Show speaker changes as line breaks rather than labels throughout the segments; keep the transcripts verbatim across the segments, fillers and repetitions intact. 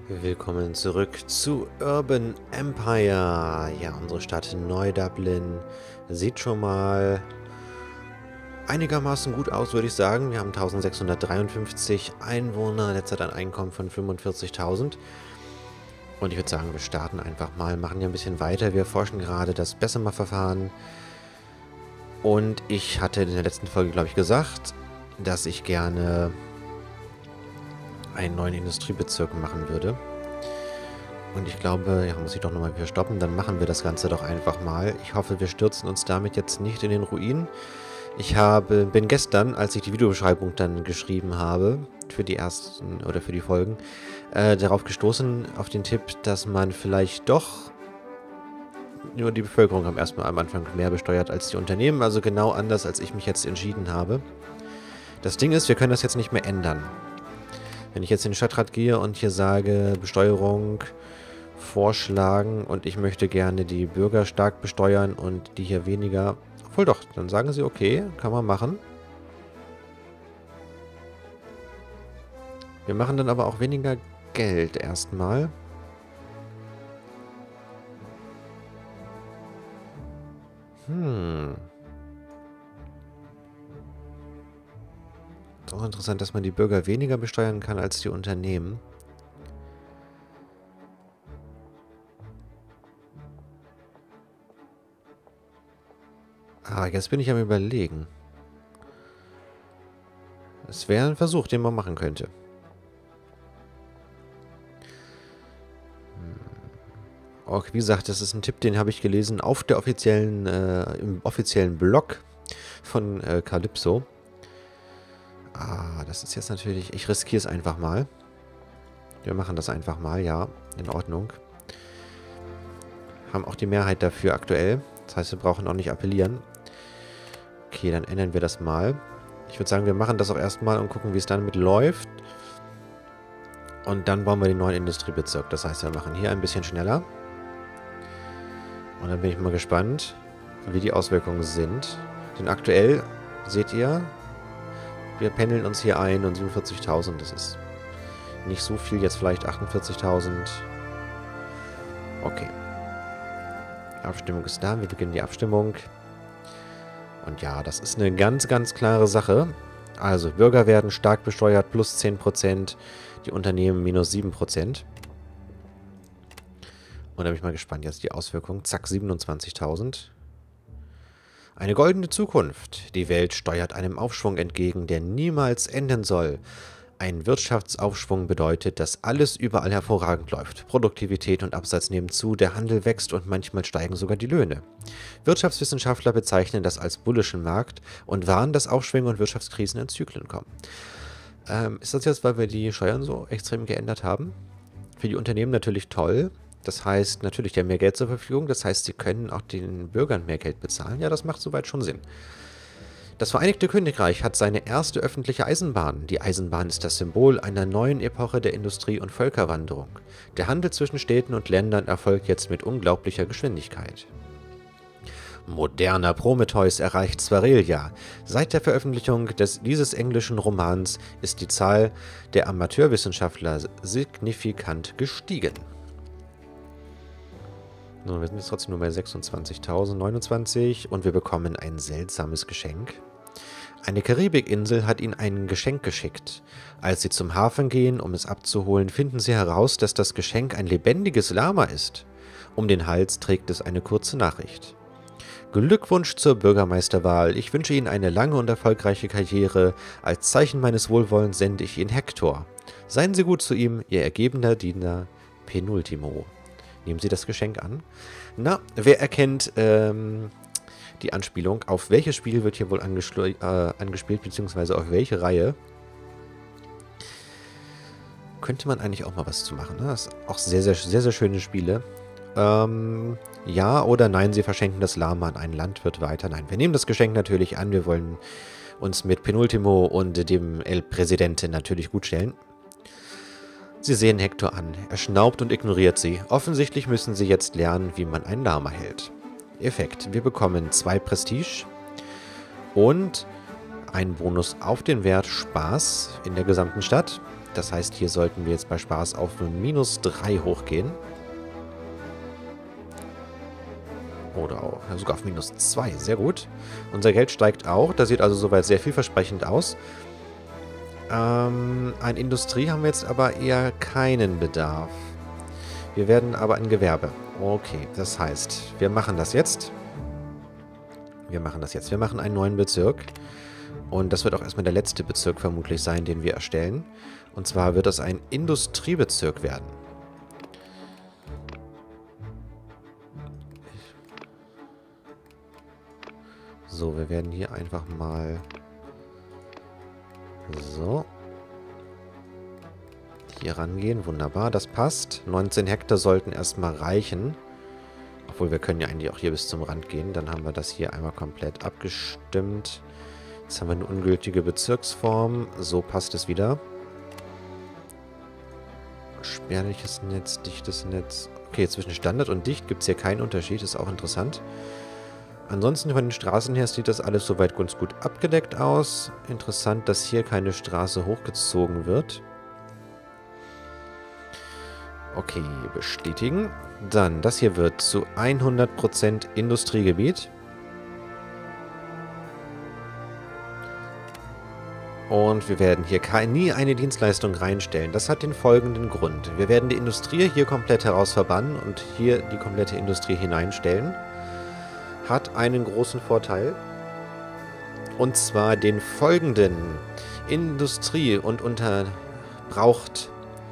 Willkommen zurück zu Urban Empire. Ja, unsere Stadt Neu-Dublin sieht schon mal einigermaßen gut aus, würde ich sagen. Wir haben eintausendsechshundertdreiundfünfzig Einwohner, derzeit ein Einkommen von fünfundvierzigtausend. Und ich würde sagen, wir starten einfach mal, machen hier ein bisschen weiter. Wir erforschen gerade das Bessemer-Verfahren. Und ich hatte in der letzten Folge, glaube ich, gesagt, dass ich gerne einen neuen Industriebezirk machen würde. Und ich glaube, ja, muss ich doch nochmal wieder stoppen, dann machen wir das Ganze doch einfach mal. Ich hoffe, wir stürzen uns damit jetzt nicht in den Ruin. Ich habe, bin gestern, als ich die Videobeschreibung dann geschrieben habe, für die ersten oder für die Folgen, äh, darauf gestoßen, auf den Tipp, dass man vielleicht doch nur die Bevölkerung am erstmal am Anfang mehr besteuert als die Unternehmen, also genau anders, als ich mich jetzt entschieden habe. Das Ding ist, wir können das jetzt nicht mehr ändern. Wenn ich jetzt in den Stadtrat gehe und hier sage, Besteuerung vorschlagen und ich möchte gerne die Bürger stark besteuern und die hier weniger, obwohl doch, dann sagen sie, okay, kann man machen. Wir machen dann aber auch weniger Geld erstmal. Hm. Ist auch interessant, dass man die Bürger weniger besteuern kann als die Unternehmen. Ah, jetzt bin ich am Überlegen. Es wäre ein Versuch, den man machen könnte. Auch wie gesagt, das ist ein Tipp, den habe ich gelesen auf der offiziellen, äh, im offiziellen Blog von äh, Calypso. Ah, das ist jetzt natürlich... Ich riskiere es einfach mal. Wir machen das einfach mal, ja. In Ordnung. Haben auch die Mehrheit dafür aktuell. Das heißt, wir brauchen auch nicht appellieren. Okay, dann ändern wir das mal. Ich würde sagen, wir machen das auch erstmal und gucken, wie es dann mit läuft. Und dann bauen wir den neuen Industriebezirk. Das heißt, wir machen hier ein bisschen schneller. Und dann bin ich mal gespannt, wie die Auswirkungen sind. Denn aktuell, seht ihr, wir pendeln uns hier ein und siebenundvierzigtausend, das ist nicht so viel, jetzt vielleicht achtundvierzigtausend. Okay. Abstimmung ist da, wir beginnen die Abstimmung. Und ja, das ist eine ganz, ganz klare Sache. Also, Bürger werden stark besteuert, plus zehn Prozent, die Unternehmen minus sieben Prozent. Und da bin ich mal gespannt, jetzt die Auswirkungen. Zack, siebenundzwanzigtausend. Eine goldene Zukunft. Die Welt steuert einem Aufschwung entgegen, der niemals enden soll. Ein Wirtschaftsaufschwung bedeutet, dass alles überall hervorragend läuft. Produktivität und Absatz nehmen zu, der Handel wächst und manchmal steigen sogar die Löhne. Wirtschaftswissenschaftler bezeichnen das als bullischen Markt und warnen, dass Aufschwünge und Wirtschaftskrisen in Zyklen kommen. Ähm, ist das jetzt, weil wir die Steuern so extrem geändert haben? Für die Unternehmen natürlich toll. Das heißt, natürlich, die haben mehr Geld zur Verfügung. Das heißt, sie können auch den Bürgern mehr Geld bezahlen. Ja, das macht soweit schon Sinn. Das Vereinigte Königreich hat seine erste öffentliche Eisenbahn. Die Eisenbahn ist das Symbol einer neuen Epoche der Industrie- und Völkerwanderung. Der Handel zwischen Städten und Ländern erfolgt jetzt mit unglaublicher Geschwindigkeit. Moderner Prometheus erreicht Svarelia. Seit der Veröffentlichung des, dieses englischen Romans ist die Zahl der Amateurwissenschaftler signifikant gestiegen. Nun, wir sind jetzt trotzdem nur bei sechsundzwanzigtausend, neunundzwanzig und wir bekommen ein seltsames Geschenk. Eine Karibikinsel hat ihnen ein Geschenk geschickt. Als sie zum Hafen gehen, um es abzuholen, finden sie heraus, dass das Geschenk ein lebendiges Lama ist. Um den Hals trägt es eine kurze Nachricht. Glückwunsch zur Bürgermeisterwahl. Ich wünsche Ihnen eine lange und erfolgreiche Karriere. Als Zeichen meines Wohlwollens sende ich Ihnen Hector. Seien Sie gut zu ihm, Ihr ergebener Diener Penultimo. Nehmen Sie das Geschenk an. Na, wer erkennt ähm, die Anspielung? Auf welches Spiel wird hier wohl äh, angespielt, beziehungsweise auf welche Reihe? Könnte man eigentlich auch mal was zu machen. Ne? Das ist auch sehr, sehr, sehr, sehr schöne Spiele. Ähm, ja oder nein, Sie verschenken das Lama an einen Landwirt weiter. Nein, wir nehmen das Geschenk natürlich an. Wir wollen uns mit Penultimo und dem El Presidente natürlich gut stellen. Sie sehen Hector an. Er schnaubt und ignoriert sie. Offensichtlich müssen sie jetzt lernen, wie man ein Lama hält. Effekt. Wir bekommen zwei Prestige und einen Bonus auf den Wert Spaß in der gesamten Stadt. Das heißt, hier sollten wir jetzt bei Spaß auf minus drei hochgehen. Oder auch, ja, sogar auf minus zwei. Sehr gut. Unser Geld steigt auch. Das sieht also soweit sehr vielversprechend aus. Ähm, an Industrie haben wir jetzt aber eher keinen Bedarf. Wir werden aber ein Gewerbe. Okay, das heißt, wir machen das jetzt. Wir machen das jetzt. Wir machen einen neuen Bezirk. Und das wird auch erstmal der letzte Bezirk vermutlich sein, den wir erstellen. Und zwar wird das ein Industriebezirk werden. So, wir werden hier einfach mal... So. Hier rangehen. Wunderbar, das passt. neunzehn Hektar sollten erstmal reichen. Obwohl, wir können ja eigentlich auch hier bis zum Rand gehen. Dann haben wir das hier einmal komplett abgestimmt. Jetzt haben wir eine ungültige Bezirksform. So passt es wieder. Spärliches Netz, dichtes Netz. Okay, zwischen Standard und dicht gibt es hier keinen Unterschied. Ist auch interessant. Ansonsten von den Straßen her sieht das alles soweit ganz gut abgedeckt aus. Interessant, dass hier keine Straße hochgezogen wird. Okay, bestätigen. Dann, das hier wird zu hundert Prozent Industriegebiet. Und wir werden hier nie eine Dienstleistung reinstellen. Das hat den folgenden Grund. Wir werden die Industrie hier komplett heraus verbannen und hier die komplette Industrie hineinstellen. Hat einen großen Vorteil. Und zwar den folgenden. Industrie und unter braucht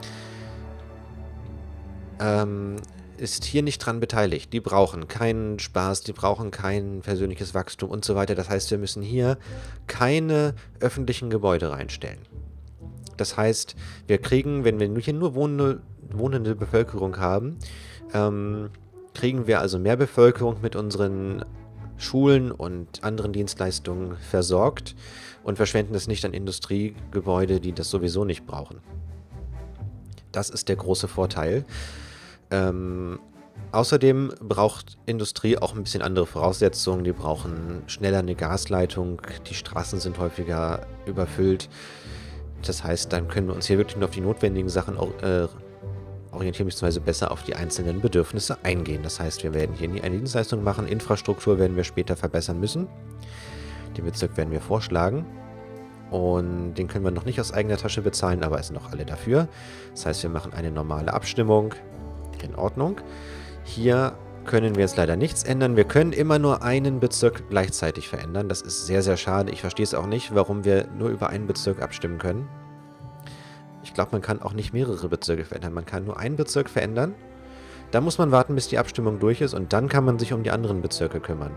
ähm, ist hier nicht dran beteiligt. Die brauchen keinen Spaß, die brauchen kein persönliches Wachstum und so weiter. Das heißt, wir müssen hier keine öffentlichen Gebäude reinstellen. Das heißt, wir kriegen, wenn wir hier nur wohnende, wohnende Bevölkerung haben, ähm, kriegen wir also mehr Bevölkerung mit unseren Schulen und anderen Dienstleistungen versorgt und verschwenden es nicht an Industriegebäude, die das sowieso nicht brauchen. Das ist der große Vorteil. Ähm, außerdem braucht Industrie auch ein bisschen andere Voraussetzungen. Die brauchen schneller eine Gasleitung, die Straßen sind häufiger überfüllt. Das heißt, dann können wir uns hier wirklich nur auf die notwendigen Sachen auch, äh, orientieren, beziehungsweise besser auf die einzelnen Bedürfnisse eingehen. Das heißt, wir werden hier nie eine Dienstleistung machen. Infrastruktur werden wir später verbessern müssen. Den Bezirk werden wir vorschlagen. Und den können wir noch nicht aus eigener Tasche bezahlen, aber es sind noch alle dafür. Das heißt, wir machen eine normale Abstimmung. In Ordnung. Hier können wir jetzt leider nichts ändern. Wir können immer nur einen Bezirk gleichzeitig verändern. Das ist sehr, sehr schade. Ich verstehe es auch nicht, warum wir nur über einen Bezirk abstimmen können. Ich glaube, man kann auch nicht mehrere Bezirke verändern. Man kann nur einen Bezirk verändern. Da muss man warten, bis die Abstimmung durch ist und dann kann man sich um die anderen Bezirke kümmern.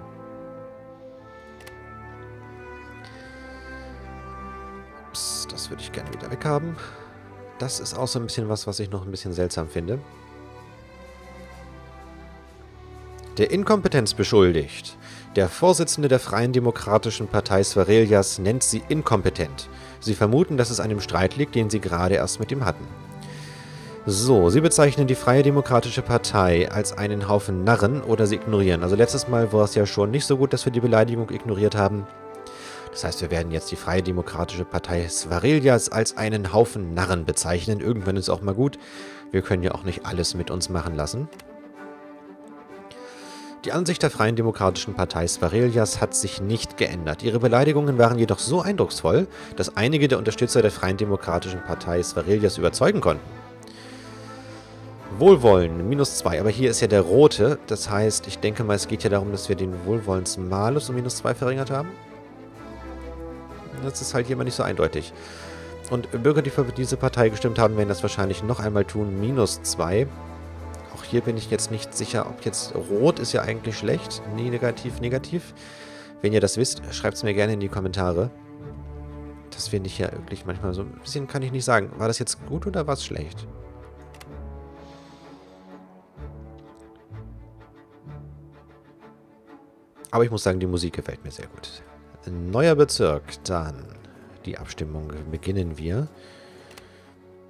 Ups, das würde ich gerne wieder weghaben. Das ist auch so ein bisschen was, was ich noch ein bisschen seltsam finde. Der Inkompetenz beschuldigt. Der Vorsitzende der Freien Demokratischen Partei Sverelias nennt sie inkompetent. Sie vermuten, dass es an dem Streit liegt, den sie gerade erst mit ihm hatten. So, sie bezeichnen die Freie Demokratische Partei als einen Haufen Narren oder sie ignorieren. Also letztes Mal war es ja schon nicht so gut, dass wir die Beleidigung ignoriert haben. Das heißt, wir werden jetzt die Freie Demokratische Partei Sverelias als einen Haufen Narren bezeichnen. Irgendwann ist auch mal gut. Wir können ja auch nicht alles mit uns machen lassen. Die Ansicht der Freien Demokratischen Partei Sverelias hat sich nicht geändert. Ihre Beleidigungen waren jedoch so eindrucksvoll, dass einige der Unterstützer der Freien Demokratischen Partei Sverelias überzeugen konnten. Wohlwollen, minus zwei, aber hier ist ja der rote. Das heißt, ich denke mal, es geht ja darum, dass wir den Wohlwollensmalus um minus zwei verringert haben. Das ist halt hier immer nicht so eindeutig. Und Bürger, die für diese Partei gestimmt haben, werden das wahrscheinlich noch einmal tun, minus zwei. Auch hier bin ich jetzt nicht sicher, ob jetzt rot ist ja eigentlich schlecht. Nee, negativ, negativ. Wenn ihr das wisst, schreibt es mir gerne in die Kommentare. Das finde ich ja wirklich manchmal so ein bisschen, kann ich nicht sagen. War das jetzt gut oder war es schlecht? Aber ich muss sagen, die Musik gefällt mir sehr gut. Ein neuer Bezirk, dann die Abstimmung beginnen wir.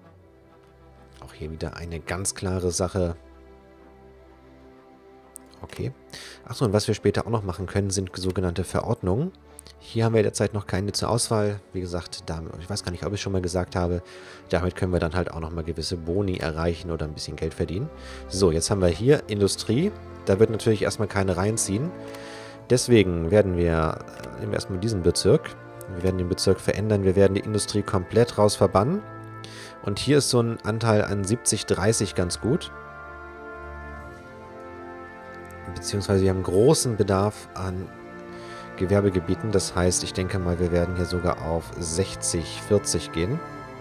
Auch hier wieder eine ganz klare Sache. okay. Achso, und was wir später auch noch machen können, sind sogenannte Verordnungen. Hier haben wir derzeit noch keine zur Auswahl. Wie gesagt, damit, ich weiß gar nicht, ob ich es schon mal gesagt habe, damit können wir dann halt auch nochmal gewisse Boni erreichen oder ein bisschen Geld verdienen. So, jetzt haben wir hier Industrie. Da wird natürlich erstmal keine reinziehen. Deswegen werden wir, nehmen wir erstmal diesen Bezirk. Wir werden den Bezirk verändern. Wir werden die Industrie komplett raus verbannen. Und hier ist so ein Anteil an siebzig dreißig ganz gut. Beziehungsweise wir haben großen Bedarf an Gewerbegebieten. Das heißt, ich denke mal, wir werden hier sogar auf sechzig vierzig gehen.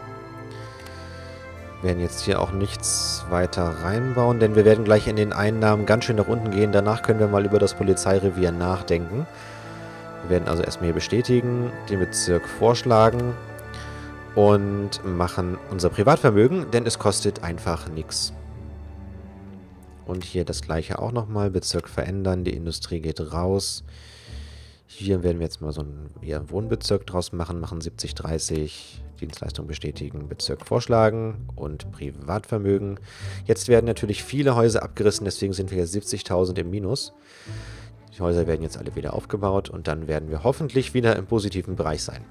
Wir werden jetzt hier auch nichts weiter reinbauen, denn wir werden gleich in den Einnahmen ganz schön nach unten gehen. Danach können wir mal über das Polizeirevier nachdenken. Wir werden also erstmal hier bestätigen, den Bezirk vorschlagen und machen unser Privatvermögen, denn es kostet einfach nichts. Und hier das gleiche auch nochmal, Bezirk verändern, die Industrie geht raus. Hier werden wir jetzt mal so einen eher Wohnbezirk draus machen, machen siebzig dreißig, Dienstleistung bestätigen, Bezirk vorschlagen und Privatvermögen. Jetzt werden natürlich viele Häuser abgerissen, deswegen sind wir jetzt siebzigtausend im Minus. Die Häuser werden jetzt alle wieder aufgebaut und dann werden wir hoffentlich wieder im positiven Bereich sein.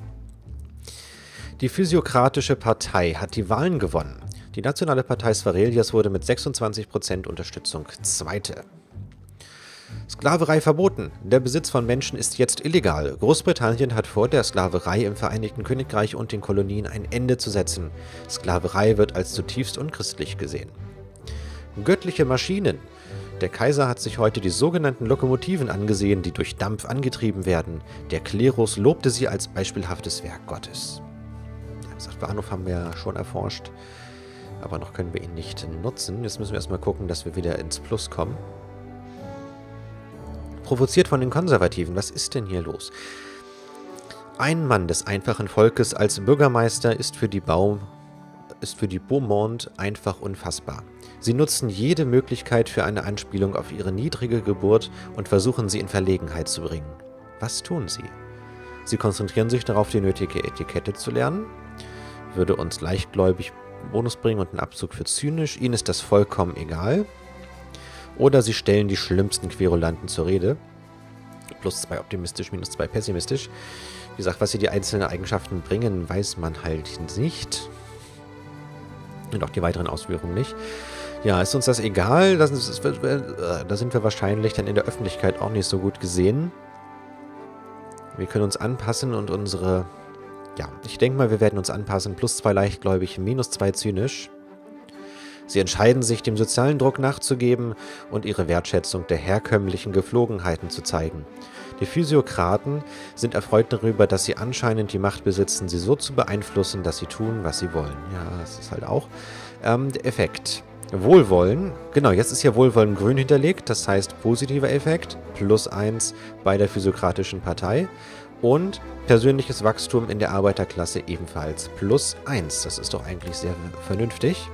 Die Physiokratische Partei hat die Wahlen gewonnen. Die Nationale Partei Sverelias wurde mit sechsundzwanzig Prozent Unterstützung Zweite. Sklaverei verboten. Der Besitz von Menschen ist jetzt illegal. Großbritannien hat vor, der Sklaverei im Vereinigten Königreich und den Kolonien ein Ende zu setzen. Sklaverei wird als zutiefst unchristlich gesehen. Göttliche Maschinen. Der Kaiser hat sich heute die sogenannten Lokomotiven angesehen, die durch Dampf angetrieben werden. Der Klerus lobte sie als beispielhaftes Werk Gottes. Den Bahnhof haben wir ja schon erforscht, aber noch können wir ihn nicht nutzen. Jetzt müssen wir erstmal gucken, dass wir wieder ins Plus kommen. Provoziert von den Konservativen. Was ist denn hier los? Ein Mann des einfachen Volkes als Bürgermeister ist für die Baum, ist für die Beaumont einfach unfassbar. Sie nutzen jede Möglichkeit für eine Anspielung auf ihre niedrige Geburt und versuchen sie in Verlegenheit zu bringen. Was tun sie? Sie konzentrieren sich darauf, die nötige Etikette zu lernen. Würde uns leichtgläubig Bonus bringen und einen Abzug für zynisch. Ihnen ist das vollkommen egal. Oder sie stellen die schlimmsten Querulanten zur Rede. Plus zwei optimistisch, minus zwei pessimistisch. Wie gesagt, was sie die einzelnen Eigenschaften bringen, weiß man halt nicht. Und auch die weiteren Ausführungen nicht. Ja, ist uns das egal? Das ist, da sind wir wahrscheinlich dann in der Öffentlichkeit auch nicht so gut gesehen. Wir können uns anpassen und unsere... Ja, ich denke mal, wir werden uns anpassen. Plus zwei leichtgläubig, minus zwei zynisch. Sie entscheiden sich, dem sozialen Druck nachzugeben und ihre Wertschätzung der herkömmlichen Gepflogenheiten zu zeigen. Die Physiokraten sind erfreut darüber, dass sie anscheinend die Macht besitzen, sie so zu beeinflussen, dass sie tun, was sie wollen. Ja, das ist halt auch ähm, der Effekt. Wohlwollen, genau, jetzt ist hier Wohlwollen grün hinterlegt, das heißt positiver Effekt, plus eins bei der Physiokratischen Partei. Und persönliches Wachstum in der Arbeiterklasse ebenfalls plus eins. Das ist doch eigentlich sehr vernünftig.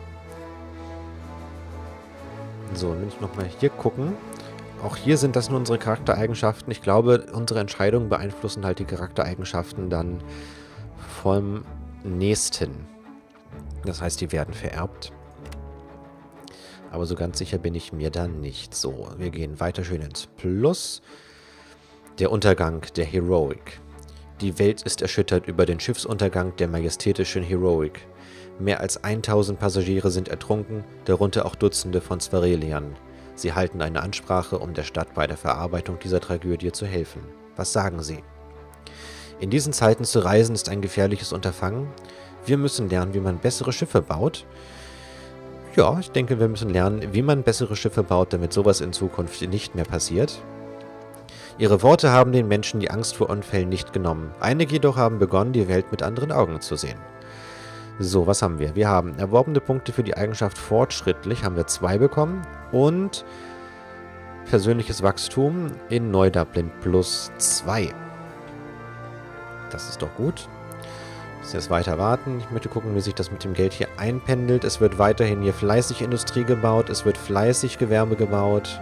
So, wenn ich nochmal hier gucken. Auch hier sind das nur unsere Charaktereigenschaften. Ich glaube, unsere Entscheidungen beeinflussen halt die Charaktereigenschaften dann vom Nächsten. Das heißt, die werden vererbt. Aber so ganz sicher bin ich mir da nicht. So, wir gehen weiter schön ins Plus. Der Untergang der Heroic. Die Welt ist erschüttert über den Schiffsuntergang der majestätischen Heroic. Mehr als tausend Passagiere sind ertrunken, darunter auch Dutzende von Svereliern. Sie halten eine Ansprache, um der Stadt bei der Verarbeitung dieser Tragödie zu helfen. Was sagen Sie? In diesen Zeiten zu reisen ist ein gefährliches Unterfangen. Wir müssen lernen, wie man bessere Schiffe baut. Ja, ich denke, wir müssen lernen, wie man bessere Schiffe baut, damit sowas in Zukunft nicht mehr passiert. Ihre Worte haben den Menschen die Angst vor Unfällen nicht genommen. Einige jedoch haben begonnen, die Welt mit anderen Augen zu sehen. So, was haben wir? Wir haben erworbene Punkte für die Eigenschaft fortschrittlich, haben wir zwei bekommen. Und persönliches Wachstum in Neu-Dublin plus zwei. Das ist doch gut. Müssen jetzt weiter warten. Ich möchte gucken, wie sich das mit dem Geld hier einpendelt. Es wird weiterhin hier fleißig Industrie gebaut. Es wird fleißig Gewerbe gebaut.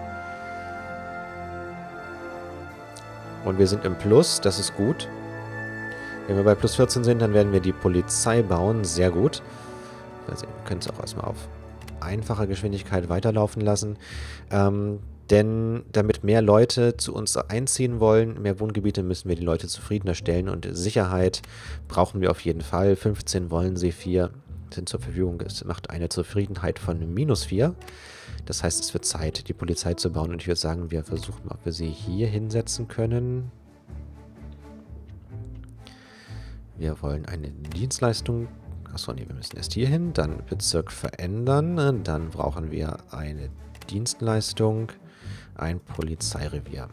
Und wir sind im Plus. Das ist gut. Wenn wir bei plus vierzehn sind, dann werden wir die Polizei bauen. Sehr gut. Wir können es auch erstmal auf einfacher Geschwindigkeit weiterlaufen lassen. Ähm, Denn damit mehr Leute zu uns einziehen wollen, mehr Wohngebiete, müssen wir die Leute zufriedener stellen. Und Sicherheit brauchen wir auf jeden Fall. fünfzehn wollen sie, vier sind zur Verfügung. Es macht eine Zufriedenheit von minus vier. Das heißt, es wird Zeit, die Polizei zu bauen. Und ich würde sagen, wir versuchen mal, ob wir sie hier hinsetzen können. Wir wollen eine Dienstleistung. Achso, nee, wir müssen erst hier hin. Dann Bezirk verändern. Dann brauchen wir eine Dienstleistung. Ein Polizeirevier.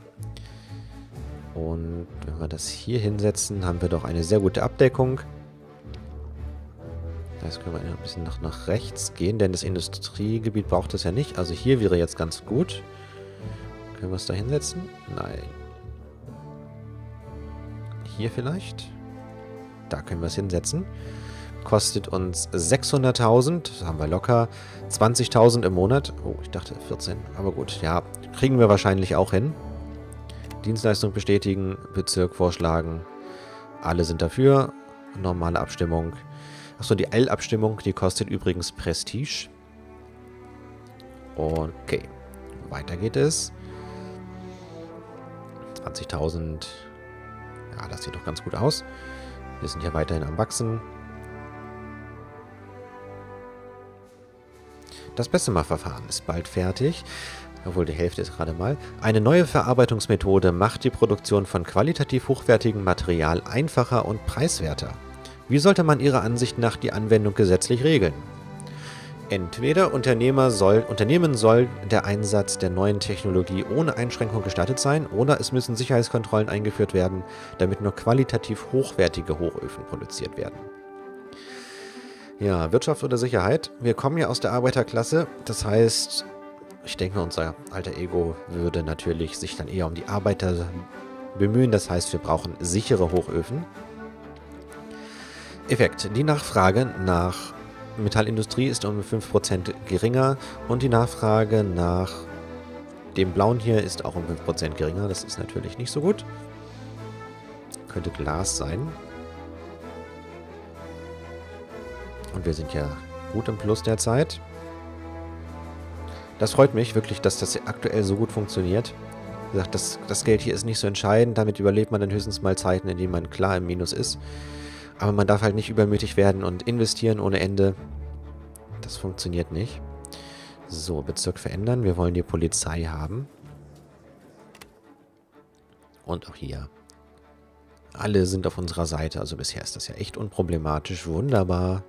Und wenn wir das hier hinsetzen, haben wir doch eine sehr gute Abdeckung. Das können wir ein bisschen nach, nach rechts gehen, denn das Industriegebiet braucht es ja nicht. Also hier wäre jetzt ganz gut. Können wir es da hinsetzen? Nein. Hier vielleicht? Da können wir es hinsetzen. Kostet uns sechshunderttausend. Das haben wir locker. zwanzigtausend im Monat. Oh, ich dachte vierzehn. Aber gut, ja. Kriegen wir wahrscheinlich auch hin. Dienstleistung bestätigen. Bezirk vorschlagen. Alle sind dafür. Normale Abstimmung. Achso, die L-Abstimmung, die kostet übrigens Prestige. Okay. Weiter geht es. zwanzigtausend. Ja, das sieht doch ganz gut aus. Wir sind ja weiterhin am Wachsen. Das Bessemer-Verfahren ist bald fertig, obwohl die Hälfte ist gerade mal. Eine neue Verarbeitungsmethode macht die Produktion von qualitativ hochwertigem Material einfacher und preiswerter. Wie sollte man Ihrer Ansicht nach die Anwendung gesetzlich regeln? Entweder Unternehmer soll, Unternehmen soll der Einsatz der neuen Technologie ohne Einschränkung gestattet sein, oder es müssen Sicherheitskontrollen eingeführt werden, damit nur qualitativ hochwertige Hochöfen produziert werden. Ja, Wirtschaft oder Sicherheit. Wir kommen ja aus der Arbeiterklasse. Das heißt, ich denke, unser alter Ego würde natürlich sich dann eher um die Arbeiter bemühen. Das heißt, wir brauchen sichere Hochöfen. Effekt. Die Nachfrage nach Metallindustrie ist um fünf Prozent geringer und die Nachfrage nach dem blauen hier ist auch um fünf Prozent geringer. Das ist natürlich nicht so gut. Könnte Glas sein. Und wir sind ja gut im Plus derzeit. Das freut mich wirklich, dass das aktuell so gut funktioniert. Wie gesagt, das, das Geld hier ist nicht so entscheidend. Damit überlebt man dann höchstens mal Zeiten, in denen man klar im Minus ist. Aber man darf halt nicht übermütig werden und investieren ohne Ende. Das funktioniert nicht. So, Bezirk verändern. Wir wollen die Polizei haben. Und auch hier. Alle sind auf unserer Seite. Also bisher ist das ja echt unproblematisch. Wunderbar.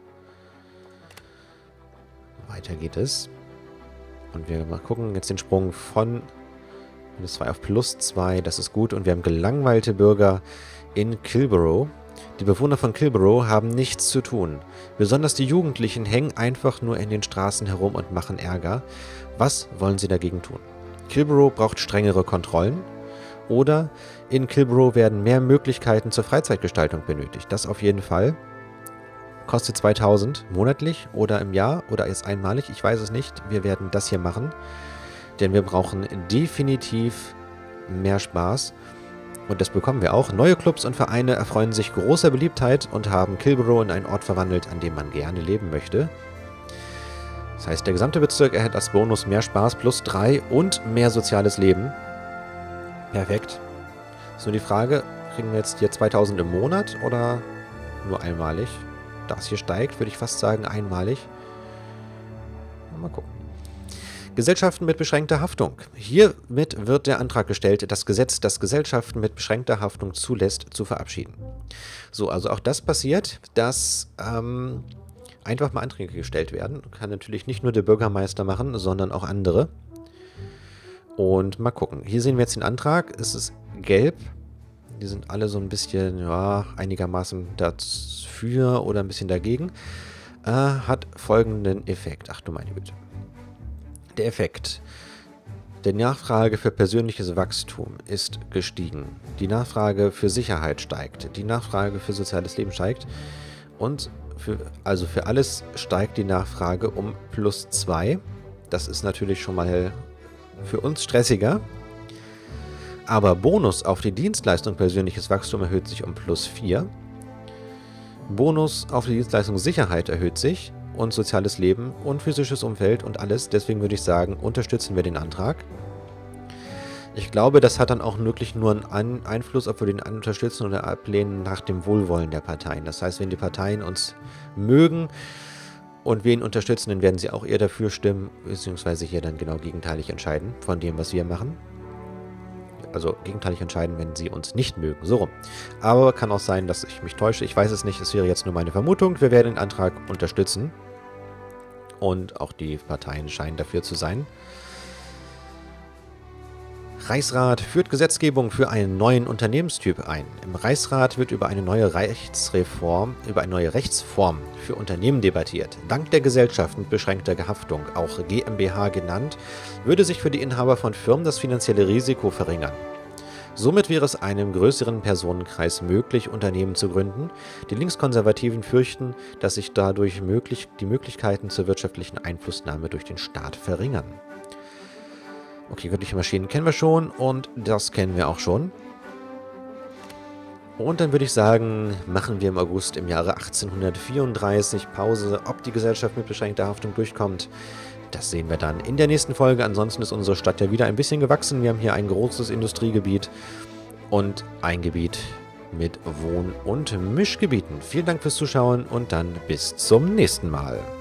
Weiter geht es. Und wir mal gucken. Jetzt den Sprung von minus zwei auf plus zwei. Das ist gut. Und wir haben gelangweilte Bürger in Kilborough. Die Bewohner von Kilborough haben nichts zu tun. Besonders die Jugendlichen hängen einfach nur in den Straßen herum und machen Ärger. Was wollen sie dagegen tun? Kilborough braucht strengere Kontrollen. Oder in Kilborough werden mehr Möglichkeiten zur Freizeitgestaltung benötigt. Das auf jeden Fall. Kostet zweitausend monatlich oder im Jahr oder ist einmalig. Ich weiß es nicht. Wir werden das hier machen. Denn wir brauchen definitiv mehr Spaß. Und das bekommen wir auch. Neue Clubs und Vereine erfreuen sich großer Beliebtheit und haben Kilborough in einen Ort verwandelt, an dem man gerne leben möchte. Das heißt, der gesamte Bezirk erhält als Bonus mehr Spaß plus drei und mehr soziales Leben. Perfekt. Ist nur die Frage, kriegen wir jetzt hier zweitausend im Monat oder nur einmalig? Da es hier steigt, würde ich fast sagen einmalig. Mal gucken. Gesellschaften mit beschränkter Haftung. Hiermit wird der Antrag gestellt, das Gesetz, das Gesellschaften mit beschränkter Haftung zulässt, zu verabschieden. So, also auch das passiert, dass ähm, einfach mal Anträge gestellt werden. Kann natürlich nicht nur der Bürgermeister machen, sondern auch andere. Und mal gucken. Hier sehen wir jetzt den Antrag. Es ist gelb. Die sind alle so ein bisschen, ja, einigermaßen dafür oder ein bisschen dagegen. Äh, hat folgenden Effekt. Ach du meine Güte. Der Effekt. Die Nachfrage für persönliches Wachstum ist gestiegen. Die Nachfrage für Sicherheit steigt. Die Nachfrage für soziales Leben steigt. Und für, also für alles steigt die Nachfrage um plus zwei. Das ist natürlich schon mal für uns stressiger. Aber Bonus auf die Dienstleistung persönliches Wachstum erhöht sich um plus vier. Bonus auf die Dienstleistung Sicherheit erhöht sich. Und soziales Leben und physisches Umfeld und alles. Deswegen würde ich sagen, unterstützen wir den Antrag. Ich glaube, das hat dann auch wirklich nur einen An Einfluss, ob wir den unterstützen oder ablehnen, nach dem Wohlwollen der Parteien. Das heißt, wenn die Parteien uns mögen und wir ihn unterstützen, dann werden sie auch eher dafür stimmen, beziehungsweise hier dann genau gegenteilig entscheiden von dem, was wir machen. Also gegenteilig entscheiden, wenn sie uns nicht mögen. So rum. Aber kann auch sein, dass ich mich täusche. Ich weiß es nicht. Es wäre jetzt nur meine Vermutung. Wir werden den Antrag unterstützen. Und auch die Parteien scheinen dafür zu sein. Reichsrat führt Gesetzgebung für einen neuen Unternehmenstyp ein. Im Reichsrat wird über eine neue Rechtsreform, über eine neue Rechtsform für Unternehmen debattiert. Dank der Gesellschaft mit beschränkter Haftung, auch GmbH genannt, würde sich für die Inhaber von Firmen das finanzielle Risiko verringern. Somit wäre es einem größeren Personenkreis möglich, Unternehmen zu gründen. Die Linkskonservativen fürchten, dass sich dadurch möglich, die Möglichkeiten zur wirtschaftlichen Einflussnahme durch den Staat verringern. Okay, göttliche Maschinen kennen wir schon und das kennen wir auch schon. Und dann würde ich sagen, machen wir im August im Jahre achtzehnhundertvierunddreißig Pause. Ob die Gesellschaft mit beschränkter Haftung durchkommt, das sehen wir dann in der nächsten Folge. Ansonsten ist unsere Stadt ja wieder ein bisschen gewachsen. Wir haben hier ein großes Industriegebiet und ein Gebiet mit Wohn- und Mischgebieten. Vielen Dank fürs Zuschauen und dann bis zum nächsten Mal.